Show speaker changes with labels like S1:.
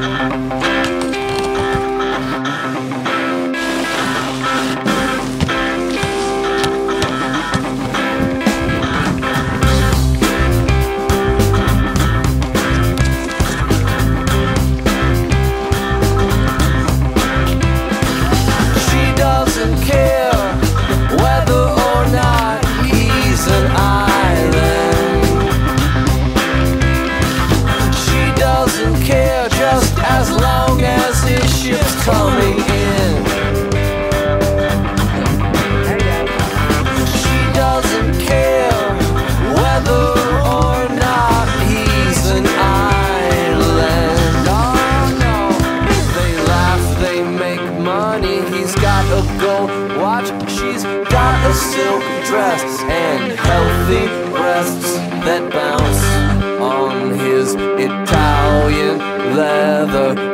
S1: As long as his ship's coming in, she doesn't care whether or not he's an island. Oh no, they laugh, they make money. He's got a gold watch, she's got a silk dress and healthy breasts that bounce on his Italian leather